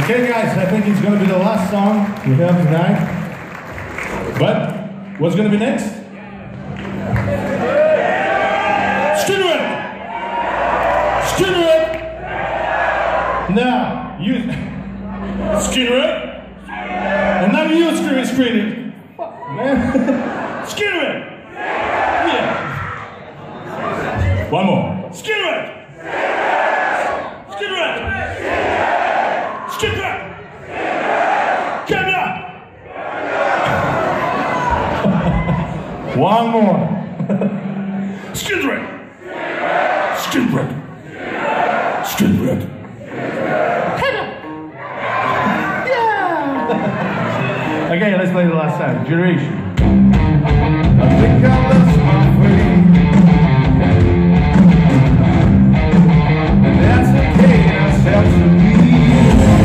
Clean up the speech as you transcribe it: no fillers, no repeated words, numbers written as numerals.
Okay guys, I think it's going to be the last song we have tonight. But what's going to be next? Skinner! Skinner! Now, you... Skinner! And now you scream it. Man. Skinner! Yeah. One more. Skinner! Skinner! Skinner! Come One more. Skidred! Skidred! Skidred! Yeah! Okay, let's play the last time. Generation. I think I lost my way. And that's okay, that's up to me.